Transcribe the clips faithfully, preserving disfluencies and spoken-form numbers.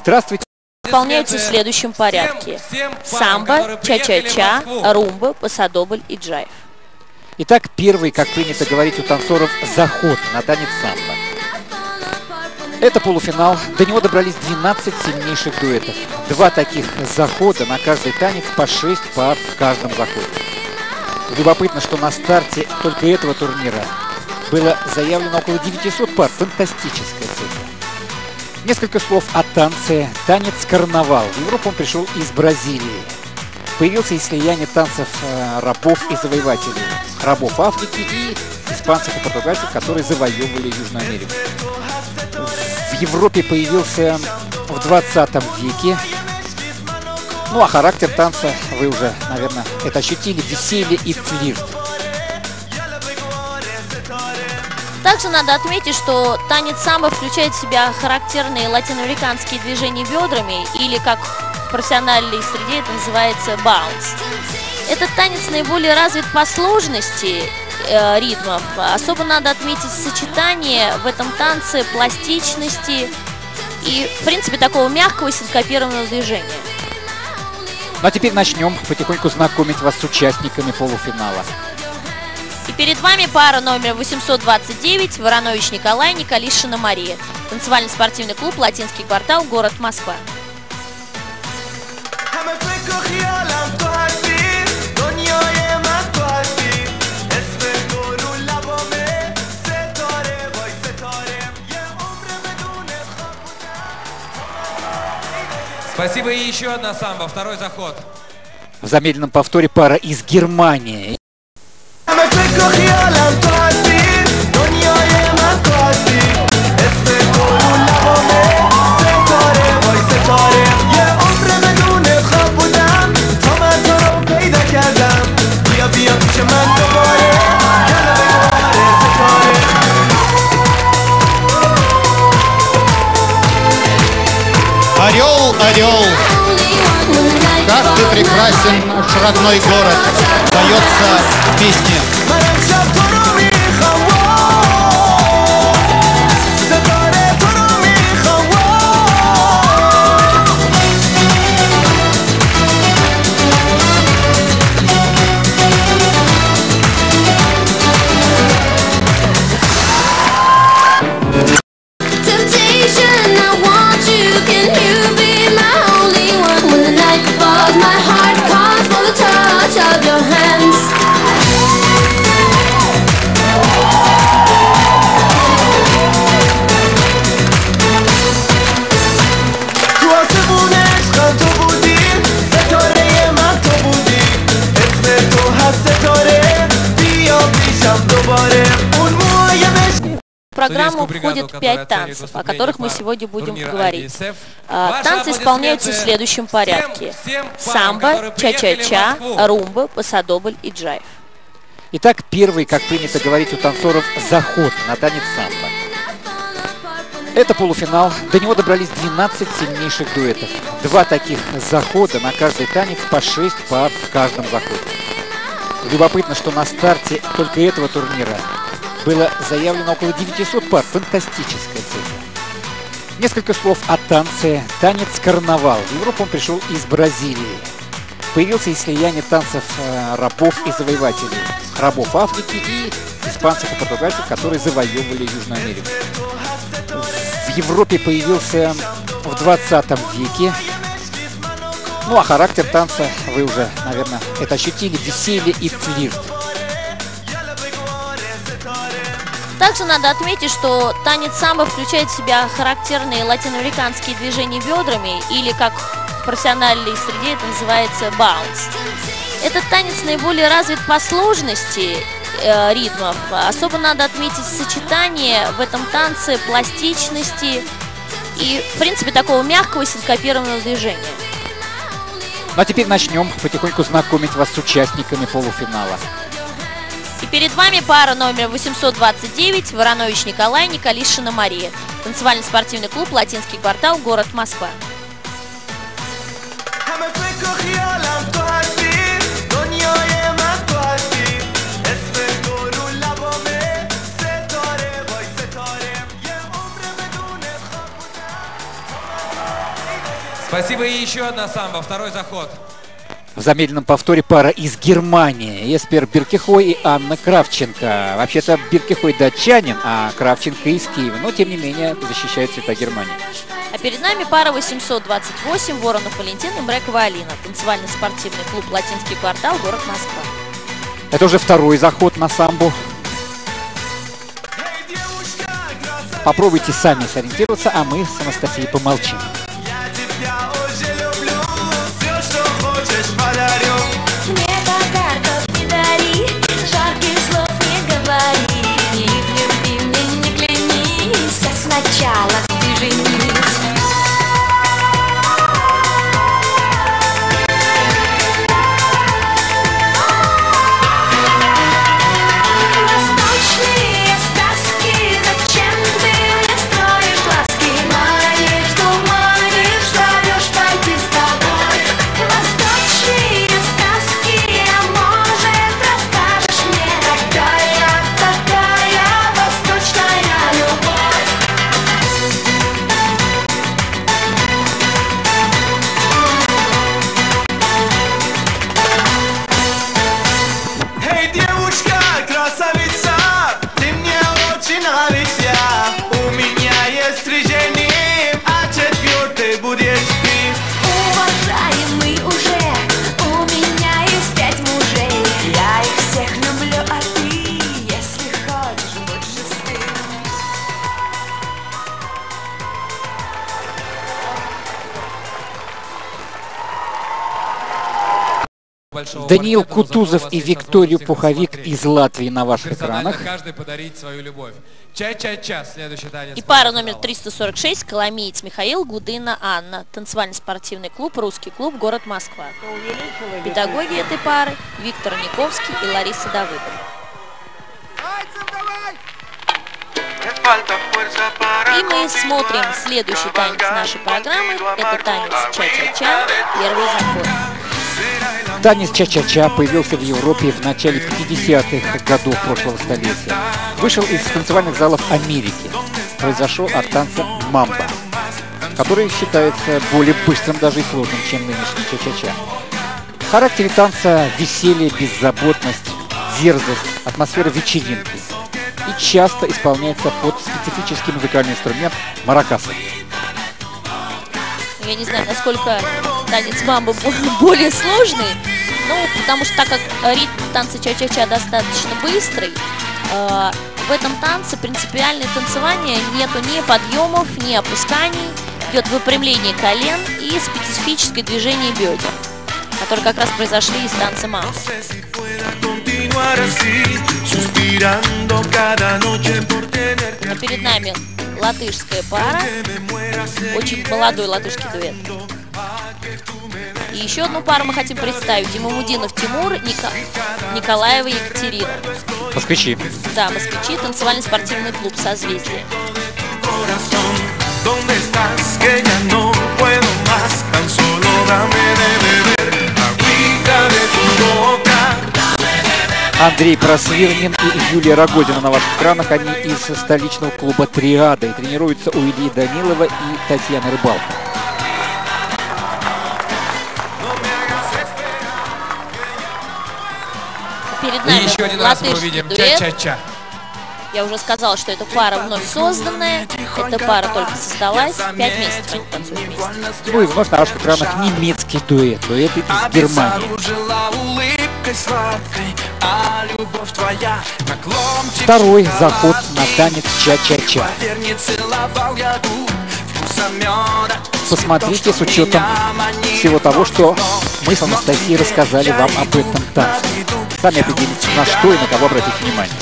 Здравствуйте. Выполняются в следующем порядке: самбо, ча-ча-ча, румба, пасадобль и джайв. Итак, первый, как принято говорить у танцоров, заход на танец самбо. Это полуфинал. До него добрались двенадцать сильнейших дуэтов. Два таких захода на каждый танец, по шесть пар в каждом заходе. Любопытно, что на старте только этого турнира было заявлено около девятисот пар. Фантастическая цифра. Несколько слов о танце. Танец карнавал. В Европу он пришел из Бразилии. Появился из слияния танцев э, рабов и завоевателей. Рабов Африки и испанцев и португальцев, которые завоевывали Южную Америку. В Европе появился в двадцатом веке. Ну а характер танца вы уже, наверное, это ощутили. Веселье и флирт. Также надо отметить, что танец самбо включает в себя характерные латиноамериканские движения бедрами, или, как в профессиональной среде это называется, баунс. Этот танец наиболее развит по сложности э, ритмов. Особо надо отметить сочетание в этом танце пластичности и, в принципе, такого мягкого синкопированного движения. Ну а теперь начнем потихоньку знакомить вас с участниками полуфинала. И перед вами пара номер восемьсот двадцать девять, Воронович Николай, Николишина Мария. Танцевально-спортивный клуб «Латинский квартал», город Москва. Спасибо. И еще одна самбо, второй заход. В замедленном повторе пара из Германии. Орел, орел, как ты прекрасен, наш родной город, поется в песне. В программу входит пять танцев, о которых мы сегодня будем говорить. Танцы исполняются в следующем порядке: самбо, ча-ча-ча, румба, пасадобль и джайв. Итак, первый, как принято говорить у танцоров, заход на танец самбо. Это полуфинал. До него добрались двенадцать сильнейших дуэтов. Два таких захода на каждый танец, по шесть пар в каждом заходе. Любопытно, что на старте только этого турнира было заявлено около девятисот пар. Фантастическая цифра. Несколько слов о танце. Танец карнавал. В Европу он пришел из Бразилии. Появился из слияния танцев э, рабов и завоевателей. Рабов Африки и испанцев и португальцев, которые завоевывали Южную Америку. В Европе появился в двадцатом веке. Ну а характер танца вы уже, наверное, это ощутили. Веселье и флирт. Также надо отметить, что танец самбо включает в себя характерные латиноамериканские движения бедрами, или, как в профессиональной среде это называется, баунс. Этот танец наиболее развит по сложности э, ритмов. Особо надо отметить сочетание в этом танце пластичности и, в принципе, такого мягкого синкопированного движения. Ну а теперь начнем потихоньку знакомить вас с участниками полуфинала. И перед вами пара номер восемьсот двадцать девять, Воронович Николай, Николишина Мария. Танцевально-спортивный клуб «Латинский квартал», город Москва. Спасибо. И еще одна самбо, второй заход. В замедленном повторе пара из Германии. Эспер Биркихой и Анна Кравченко. Вообще-то Биркихой датчанин, а Кравченко из Киева. Но, тем не менее, защищает цвета Германии. А перед нами пара восемьсот двадцать восемь, Воронов Валентин и Мрекова Алина. Танцевально-спортивный клуб «Латинский квартал», город Москва. Это уже второй заход на самбо. Попробуйте сами сориентироваться, а мы с Анастасией помолчим. Мне подарков не дари, жарких слов не говори. И в любви мне не клянись, а сначала ты женись. Восточные сказки, зачем ты мне строишь глазки? Манишь, туманишь, зовешь пойти с тобой. Восточные сказки, а может расскажешь мне, какая такая восточная любовь? Эй, девушка, красавица, ты мне очень нравишься. У меня есть три жены, а четвертый будешь ты. Уважаемый уже, у меня есть пять мужей. Я их всех люблю, а ты, если хочешь, будь шестым. Большого Даниил квартета, но зато у Кутузов вас и есть Викторию возможность их Пуховик посмотреть. из Латвии на ваших Персонально экранах. каждый подарить свою любовь. Ча-ча-ча, следующий танец. И пара полуфинала. номер триста сорок шесть, Коломиец Михаил, Гудына Анна. Танцевально-спортивный клуб «Русский клуб», город Москва. Педагоги этой пары Виктор Никовский и Лариса Давыдова. И мы смотрим следующий танец нашей программы. Это танец ча-ча-ча, первый заход. Танец ча-ча-ча появился в Европе в начале пятидесятых годов прошлого столетия. Вышел из танцевальных залов Америки. Произошел от танца мамба, который считается более быстрым даже и сложным, чем нынешний ча-ча-ча. В характере танца веселье, беззаботность, дерзость, атмосфера вечеринки. И часто исполняется под специфический музыкальный инструмент маракасы. Я не знаю, насколько танец мамбо более сложный, ну, потому что так как ритм танца ча-ча-ча достаточно быстрый, э, в этом танце принципиальное танцевание, нету ни подъемов, ни опусканий, идет выпрямление колен и специфическое движение бедер, которые как раз произошли из танца мамбо. А перед нами латышская пара, очень молодой латышский дуэт. И еще одну пару мы хотим представить. Имамудинов Тимур, Ника... Николаева Екатерина. Москвичи. Да, москвичи, танцевально-спортивный клуб «Созвездие». Андрей Просвирнин и Юлия Рогодина на ваших экранах. Они из столичного клуба «Триада» и тренируются у Ильи Данилова и Татьяны Рыбалко. Перед И нами еще один раз мы латышский увидим дуэт. ча-ча-ча. Я уже сказала, что эта пара вновь созданная. Эта пара только создалась. Пять месяцев они танцуют вместе. Ну и вновь на ваших экранах немецкий дуэт. Дуэт из Германии. Второй заход на танец ча-ча-ча. Посмотрите с учетом всего того, что мы с Анастасией рассказали вам об этом танце. Сами определите, на что и на кого обратить внимание.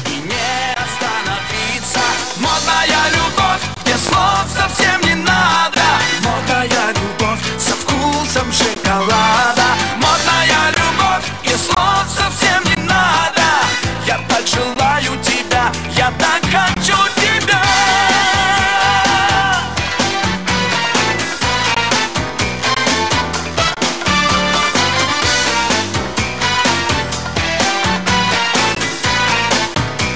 Модная любовь, где слов совсем не надо. Модная любовь со вкусом шоколада. Модная любовь, где слов совсем не надо. Я так желаю тебя, я так хочу тебя.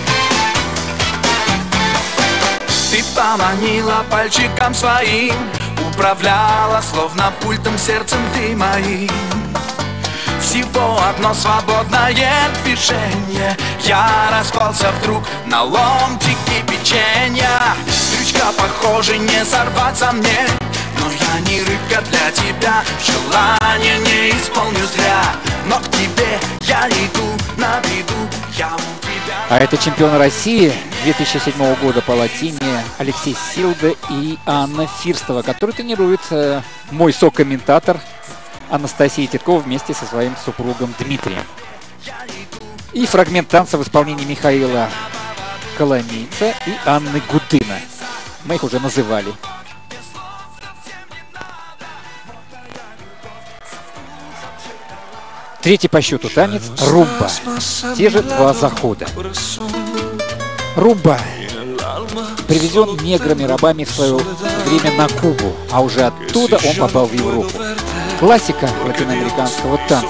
Ты поманила пальчиком своим, управляла, словно пультом сердцем ты моим. Всего одно свободное движение, я распался вдруг на ломтики печенья. Крючка, похоже, не сорваться мне, но я не рыбка для тебя, желание не исполню зря. Но к тебе я иду на беду, я у тебя. А это чемпионы России две тысячи седьмого года по латине Алексей Силда и Анна Фирстова, который тренирует э, мой сокомментатор Анастасия Титкова вместе со своим супругом Дмитрием. И фрагмент танца в исполнении Михаила Коломийца и Анны Гудына. Мы их уже называли. Третий по счету танец — румба. Те же два захода. Румба привезен неграми-рабами в свое время на Кубу, а уже оттуда он попал в Европу. Классика латиноамериканского танца.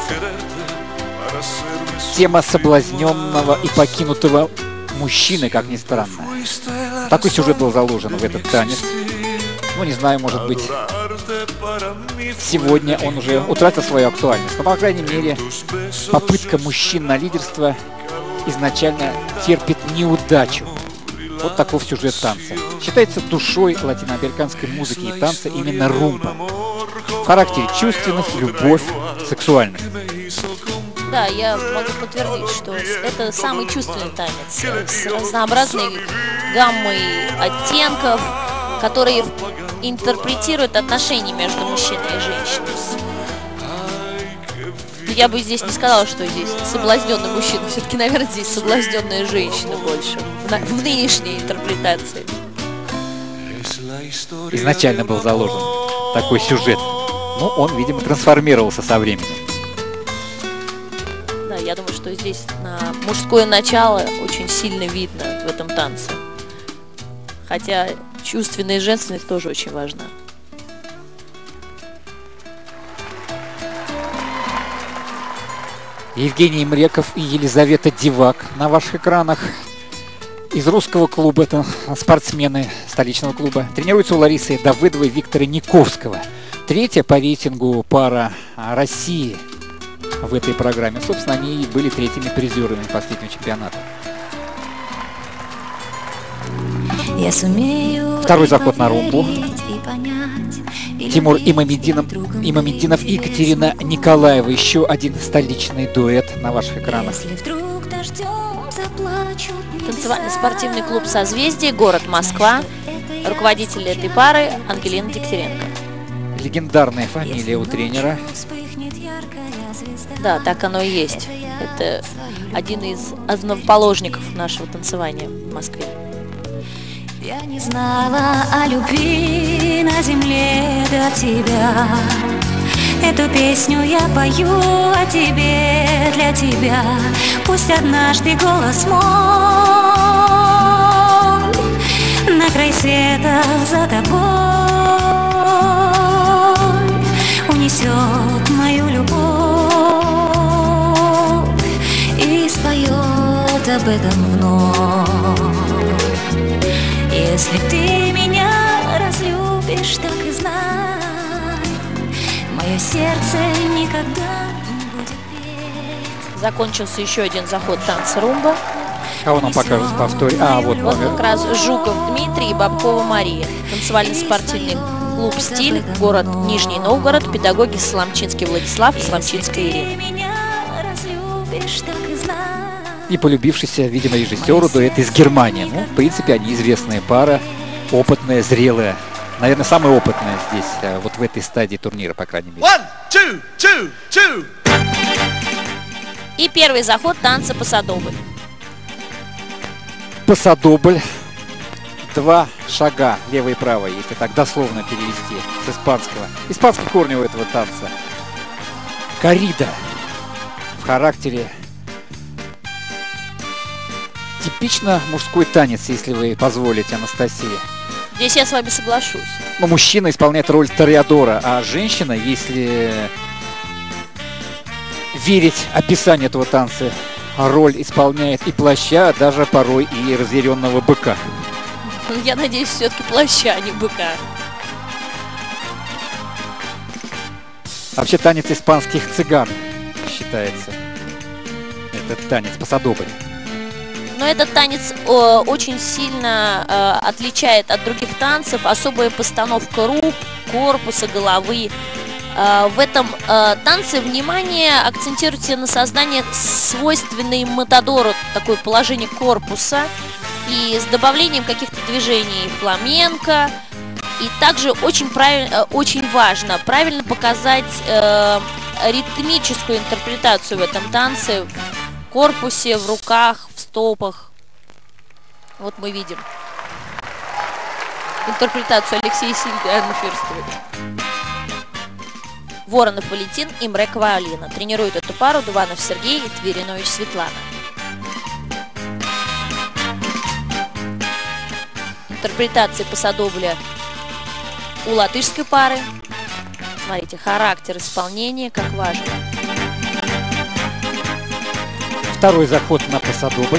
Тема соблазненного и покинутого мужчины, как ни странно. Такой сюжет был заложен в этот танец. Ну, не знаю, может быть, сегодня он уже утратил свою актуальность. Но, по крайней мере, попытка мужчин на лидерство изначально терпит неудачу. Вот таков сюжет танца. Считается душой латиноамериканской музыки и танца именно румба. В характере чувственность, любовь, сексуальность. Да, я могу подтвердить, что это самый чувственный танец с разнообразной гаммой оттенков, которые интерпретируют отношения между мужчиной и женщиной. Я бы здесь не сказала, что здесь соблазненный мужчина. Все-таки, наверное, здесь соблазненная женщина больше в, в нынешней интерпретации. Изначально был заложен такой сюжет. Но он, видимо, трансформировался со временем. Да, я думаю, что здесь на мужское начало очень сильно видно в этом танце. Хотя чувственная женственность тоже очень важна. Евгений Мреков и Елизавета Дивак на ваших экранах. Из русского клуба, это спортсмены столичного клуба. Тренируются у Ларисы Давыдовой и Виктора Никовского. Третья по рейтингу пара России в этой программе. Собственно, они и были третьими призерами последнего чемпионата. Я сумею Второй заход на румбу. Тимур Имамеддинов, Имамеддинов и Екатерина Николаева. Еще один столичный дуэт на ваших экранах. Танцевально-спортивный клуб «Созвездие», город Москва. Руководитель этой пары Ангелина Дегтяренко. Легендарная фамилия у тренера. Да, так оно и есть. Это один из основоположников нашего танцевания в Москве. Я не знала о любви на земле до тебя. Эту песню я пою о тебе, для тебя. Пусть однажды голос мой на край света за тобой унесет мою любовь и споет об этом вновь. Если ты меня разлюбишь, так и знай, мое сердце никогда не будет петь. Закончился еще один заход танца румба. Кого нам покажут в повторе? А, вот, Вот как раз Жуков Дмитрий и Бабкова Мария. Танцевально-спортивный клуб «Стиль», город Нижний Новгород, педагоги Соломчинский Владислав и Соломчинская Ирина. Ты меня разлюбишь, так и знай. И полюбившийся, видимо, режиссеру дуэт из Германии. Ну, в принципе, они известная пара, опытная, зрелая. Наверное, самая опытная здесь, вот в этой стадии турнира, по крайней мере. One, two, two, two. И первый заход танца «Пасадобль». Пасадобль. Два шага, левый и правый, если так дословно перевести с испанского. Испанский корни у этого танца. Коррида. В характере типично мужской танец, если вы позволите, Анастасия. Здесь я с вами соглашусь. Но мужчина исполняет роль тореадора, а женщина, если верить описанию этого танца, роль исполняет и плаща, а даже порой и разъяренного быка. Я надеюсь, все-таки плаща, а не быка. Вообще танец испанских цыган считается. Этот танец пасодобль. Но этот танец о, очень сильно э, отличает от других танцев. Особая постановка рук, корпуса, головы. Э, в этом э, танце внимание акцентируется на создании свойственной матадору такое положение корпуса и с добавлением каких-то движений фламенко. И также очень, правильно, очень важно правильно показать э, ритмическую интерпретацию в этом танце в корпусе, в руках, в стопах. Вот мы видим интерпретацию Алексея Сильды и Анны Фирстовой. Воронов Валентин и Мрекова Алина. Тренируют эту пару Дуванов Сергей и Тверинович Светлана. Интерпретация пасодобля у латышской пары. Смотрите, характер исполнения, как важно. Второй заход на пасодобль.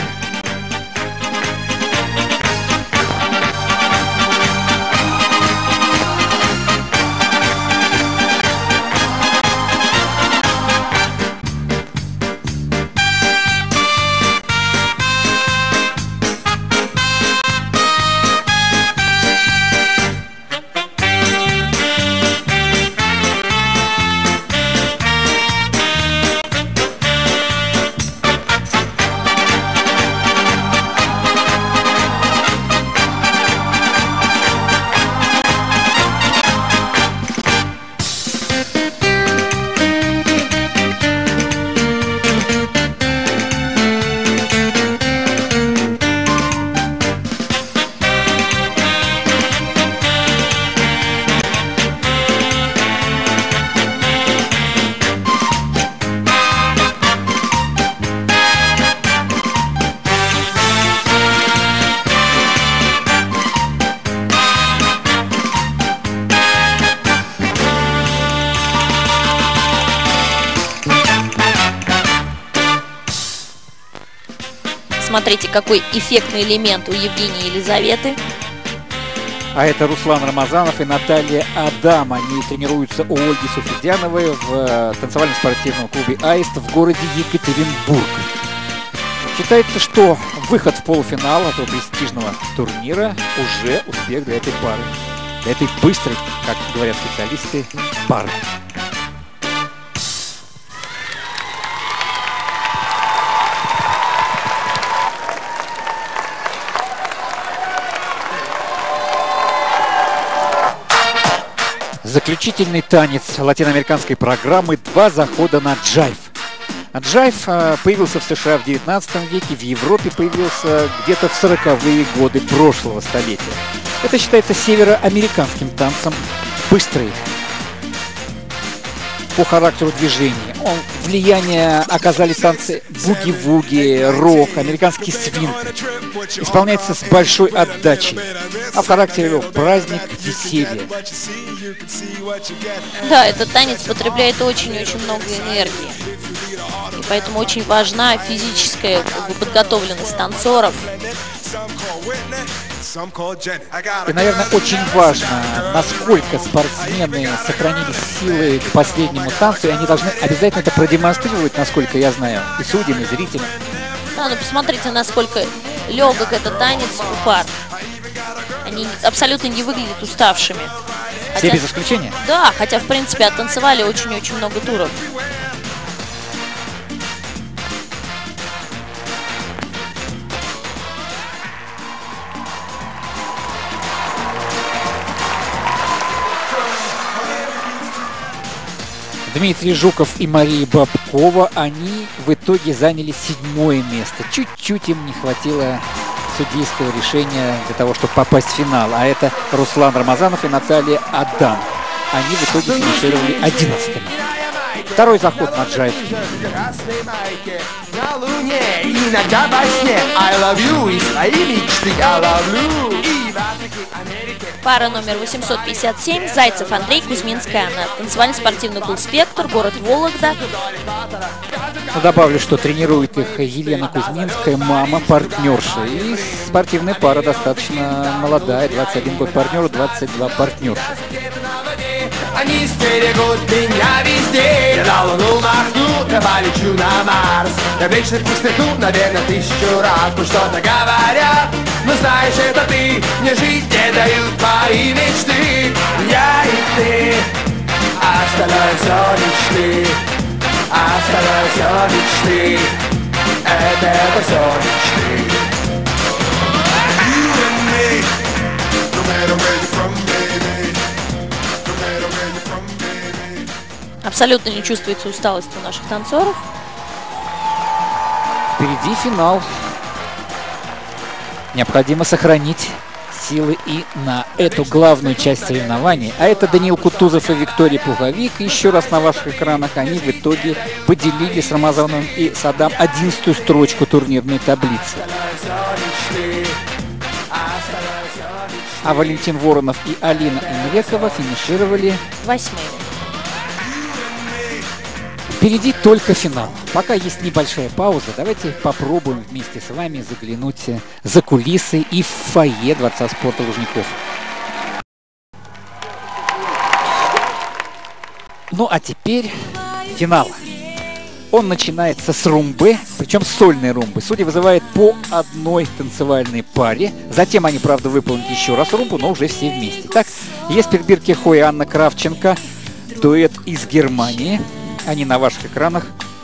Смотрите, какой эффектный элемент у Евгении и Елизаветы. А это Руслан Рамазанов и Наталья Адам. Они тренируются у Ольги Суфидяновой в танцевальном спортивном клубе «Аист» в городе Екатеринбург. Считается, что выход в полуфинал этого престижного турнира уже успех для этой пары. Для этой быстрой, как говорят специалисты, пары. Заключительный танец латиноамериканской программы «Два захода на джайв». Джайв появился в США в девятнадцатом веке, в Европе появился где-то в сороковые годы прошлого столетия. Это считается североамериканским танцем, быстрый по характеру движения. Он, влияние оказали танцы буги-вуги, рок, американский свинг. Исполняется с большой отдачей, а в характере его праздник, веселье. Да, этот танец потребляет очень-очень много энергии. И поэтому очень важна физическая подготовленность танцоров. И, наверное, очень важно, насколько спортсмены сохранили силы к последнему танцу, и они должны обязательно это продемонстрировать, насколько я знаю, и судьям, и зрителям. Да, ну посмотрите, насколько легок этот танец у пар. Они абсолютно не выглядят уставшими. Все Хотя, без исключения? Да, хотя, в принципе, оттанцевали очень-очень много туров. Дмитрий Жуков и Мария Бабкова, они в итоге заняли седьмое место. Чуть-чуть им не хватило судейского решения для того, чтобы попасть в финал. А это Руслан Рамазанов и Наталья Адам. Они в итоге финишировали одиннадцатыми. Второй заход на джайв. Пара номер восемьсот пятьдесят семь. Зайцев Андрей, Кузьминская Анна. Танцевально-спортивный клуб «Спектр», город Вологда. Ну, добавлю, что тренирует их Елена Кузьминская, мама, партнерша. И спортивная пара достаточно молодая. двадцать один год партнеру, двадцать два партнерша. Они стерегут меня везде. Я на луну махну, я полечу на Марс. Я вечно пустоту, наверное, тысячу раз. Пусть что-то говорят, но знаешь, это ты. Мне жить не дают мои мечты. Я и ты, остаются мечты. Остаются мечты. Это, это все мечты. You and me, no matter where you're from, baby. No matter where you're from, baby. Абсолютно не чувствуется усталость у наших танцоров. Впереди финал. Необходимо сохранить силы и на эту главную часть соревнований. А это Даниил Кутузов и Виктория Пуговик. Еще раз на ваших экранах они в итоге поделили с Рамазаном и Саддам одиннадцатую строчку турнирной таблицы. А Валентин Воронов и Алина Инрекова финишировали Восьмыми. Впереди только финал. Пока есть небольшая пауза, давайте попробуем вместе с вами заглянуть за кулисы и в фойе Дворца спорта Лужников. Ну а теперь финал. Он начинается с румбы, причем сольной румбы. Судьи вызывают по одной танцевальной паре. Затем они, правда, выполнят еще раз румбу, но уже все вместе. Так, Еспер Биркихо и Анна Кравченко. Дуэт из Германии. Они на ваших экранах.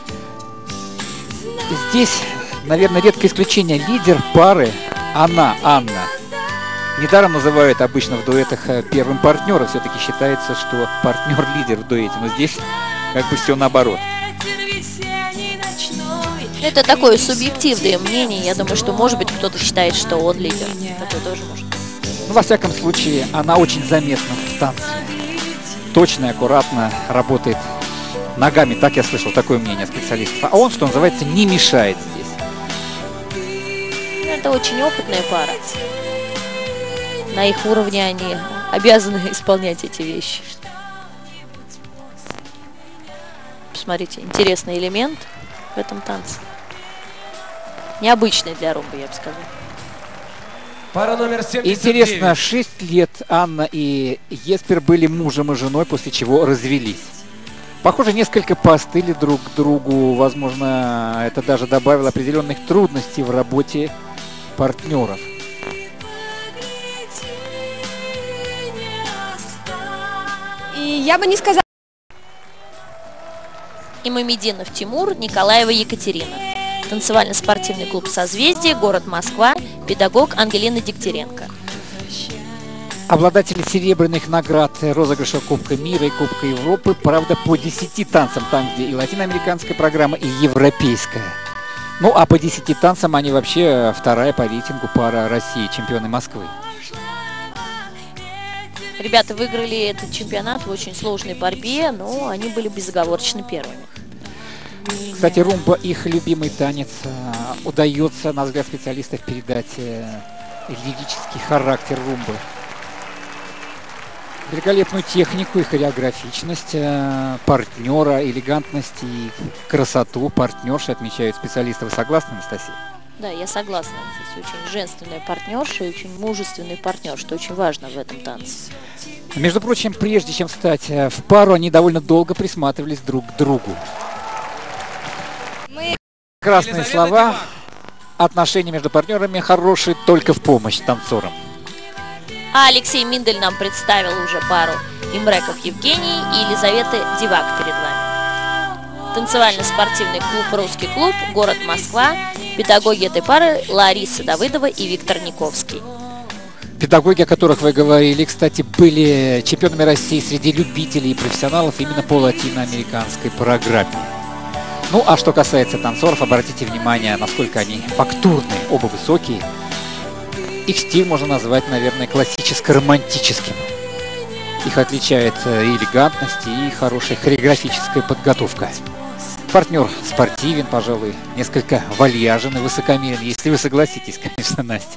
Здесь, наверное, редкое исключение. Лидер пары она, Анна. Недаром называют обычно в дуэтах первым партнером. Все-таки считается, что партнер лидер в дуэте. Но здесь как бы все наоборот. Это такое субъективное мнение. Я думаю, что, может быть, кто-то считает, что он лидер. Такое тоже может. Ну, во всяком случае, она очень заметна в танце. Точно и аккуратно работает ногами, так я слышал, такое мнение специалистов. А он, что называется, не мешает здесь. Это очень опытная пара. На их уровне они обязаны исполнять эти вещи. Посмотрите, интересный элемент в этом танце. Необычный для румбы, я бы сказала. Пара номер семьдесят девять. Интересно, шесть лет Анна и Еспер были мужем и женой, после чего развелись. Похоже, несколько поостыли друг к другу. Возможно, это даже добавило определенных трудностей в работе партнеров. И я бы не сказала... Имамединов Тимур, Николаева Екатерина. Танцевально-спортивный клуб «Созвездие», город Москва, педагог Ангелина Дегтяренко. Обладатели серебряных наград розыгрыша Кубка мира и Кубка Европы, правда, по десяти танцам, там, где и латиноамериканская программа, и европейская. Ну, а по десяти танцам они вообще вторая по рейтингу пара России, чемпионы Москвы. Ребята выиграли этот чемпионат в очень сложной борьбе, но они были безоговорочно первыми. Кстати, румба, их любимый танец, удается, на взгляд специалистов, передать лирический характер румбы. Великолепную технику и хореографичность партнера, элегантность и красоту партнерши отмечают специалисты. Вы согласны, Анастасия? Да, я согласна. Здесь очень женственная партнерша и очень мужественный партнер, что очень важно в этом танце. Между прочим, прежде чем встать в пару, они довольно долго присматривались друг к другу. Мы... Красные слова. Отношения между партнерами хорошие только в помощь танцорам. А Алексей Миндель нам представил уже пару Имреков Евгений и Елизаветы Дивак перед вами. Танцевально-спортивный клуб «Русский клуб», город Москва. Педагоги этой пары Лариса Давыдова и Виктор Никовский. Педагоги, о которых вы говорили, кстати, были чемпионами России среди любителей и профессионалов именно по латиноамериканской программе. Ну, а что касается танцоров, обратите внимание, насколько они фактурные, оба высокие. Их стиль можно назвать, наверное, классическо-романтическим. Их отличает и элегантность, и хорошая хореографическая подготовка. Партнер спортивен, пожалуй, несколько вальяжен и высокомерен, если вы согласитесь, конечно, Настя.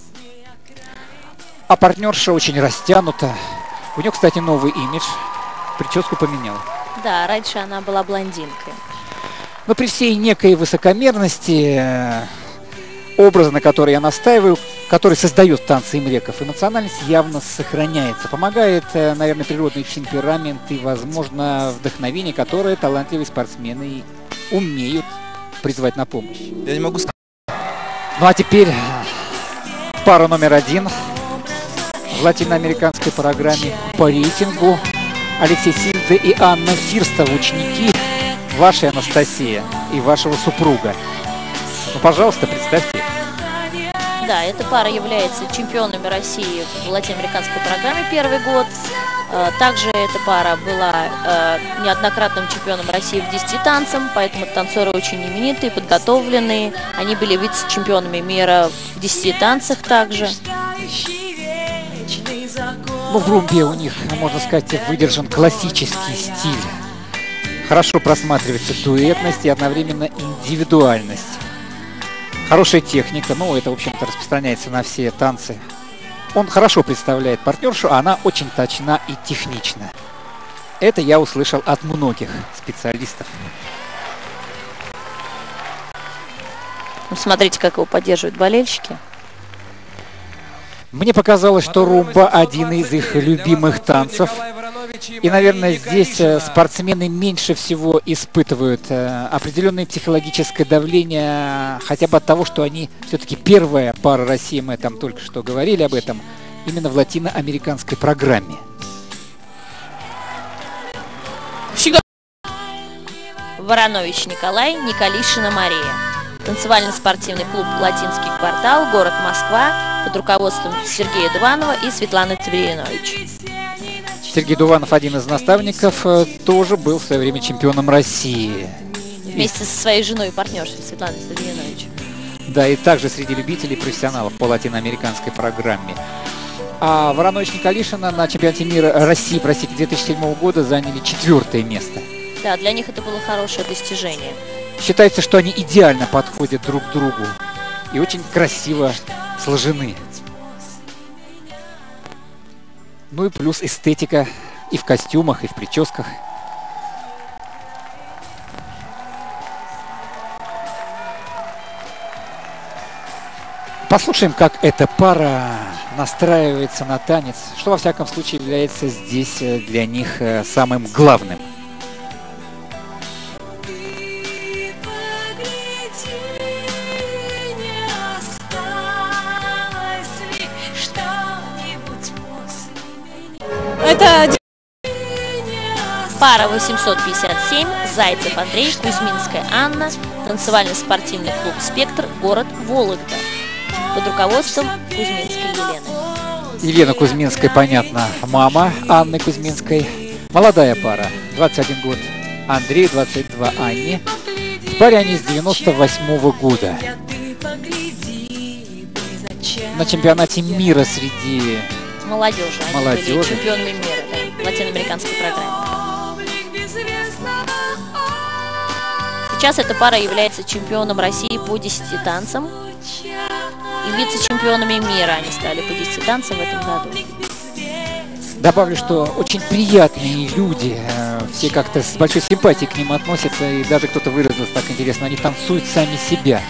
А партнерша очень растянута. У нее, кстати, новый имидж. Прическу поменял. Да, раньше она была блондинкой. Но при всей некой высокомерности образа, на который я настаиваю, который создает танцы Имреков, эмоциональность явно сохраняется. Помогает, наверное, природный темперамент и, возможно, вдохновение, которое талантливые спортсмены умеют призвать на помощь. Я не могу сказать. Ну а теперь пара номер один в латиноамериканской программе по рейтингу. Алексей Сильда и Анна Фирстова, ученики вашей Анастасия и вашего супруга. Ну, пожалуйста, представьте. Да, эта пара является чемпионами России в латиноамериканской программе первый год. Также эта пара была неоднократным чемпионом России в десяти танцах, поэтому танцоры очень именитые, подготовленные. Они были вице-чемпионами мира в десяти танцах также. Ну, в румбе у них, можно сказать, выдержан классический стиль. Хорошо просматривается дуэтность и одновременно индивидуальность. Хорошая техника, ну, это, в общем-то, распространяется на все танцы. Он хорошо представляет партнершу, а она очень точна и технична. Это я услышал от многих специалистов. Смотрите, как его поддерживают болельщики. Мне показалось, что румба один из их любимых танцев. И, наверное, здесь спортсмены меньше всего испытывают определенное психологическое давление, хотя бы от того, что они все-таки первая пара России, мы там только что говорили об этом, именно в латиноамериканской программе. Воронович Николай, Николишина Мария. Танцевально-спортивный клуб «Латинский квартал», город Москва, под руководством Сергея Дуванова и Светланы Цивилинович. Сергей Дуванов, один из наставников, тоже был в свое время чемпионом России. Вместе со своей женой и партнершей Светланой Цивилинович. Да, и также среди любителей профессионалов по латиноамериканской программе. А Воронович Николишина на чемпионате мира России, простите, две тысячи седьмого года заняли четвертое место. Да, для них это было хорошее достижение. Считается, что они идеально подходят друг к другу и очень красиво сложены. Ну и плюс эстетика и в костюмах, и в прическах. Послушаем, как эта пара настраивается на танец, что во всяком случае является здесь для них самым главным. Это пара восемьсот пятьдесят семь, Зайцев Андрей, Кузьминская Анна, танцевально-спортивный клуб «Спектр», город Вологда, под руководством Кузьминской Елены. Елена Кузьминская, понятно, мама Анны Кузьминской. Молодая пара, двадцать один год Андрей, двадцать два Анне. В паре они с девяносто восьмого года. На чемпионате мира среди молодежи. Они молодежи. Были чемпионами мира, да, в латиноамериканской программе. Сейчас эта пара является чемпионом России по десяти танцам. И вице-чемпионами мира они стали по десяти танцам в этом году. Добавлю, что очень приятные люди. Все как-то с большой симпатией к ним относятся. И даже кто-то выразился так интересно. Они танцуют сами себя.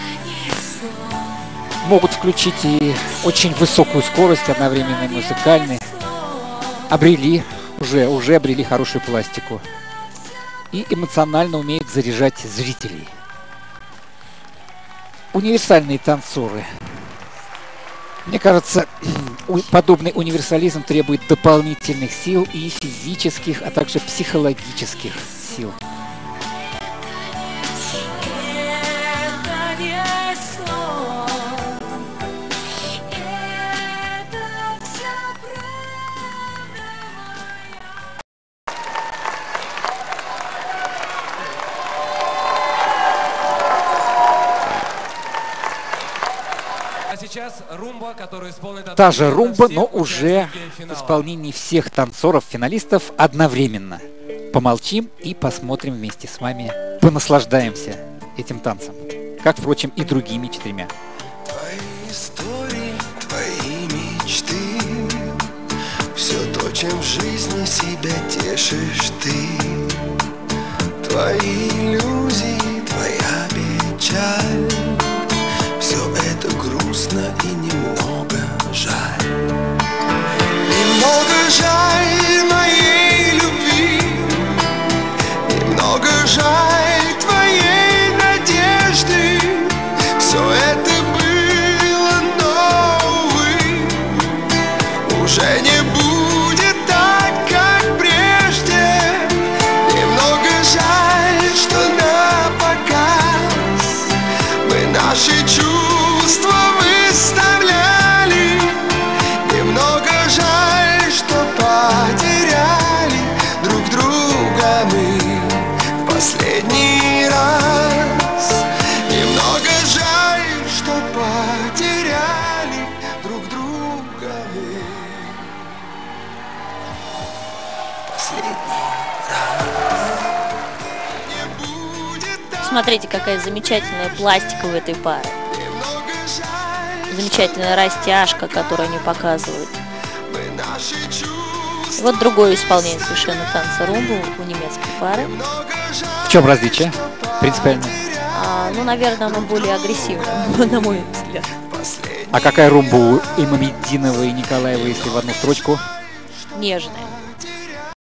Могут включить и очень высокую скорость, одновременно и музыкальной. Обрели, уже, уже обрели хорошую пластику. И эмоционально умеют заряжать зрителей. Универсальные танцоры. Мне кажется, подобный универсализм требует дополнительных сил и физических, а также психологических сил. Румба, исполнит... Та же румба, но уже в исполнении всех танцоров-финалистов одновременно. Помолчим и посмотрим вместе с вами, понаслаждаемся этим танцем, как, впрочем, и другими четырьмя. Твои истории, твои мечты, все то, чем в жизни себя тешишь ты, твои иллюзии, твоя печаль, все это грустно. Смотрите, какая замечательная пластика в этой паре. Замечательная растяжка, которую они показывают. Вот другое исполнение совершенно танца румбу у немецкой пары. В чем различие? Принципиально. А, ну, наверное, оно более агрессивное, на мой взгляд. А какая румба у Имамеддинова и Николаева, если в одну строчку? Нежная.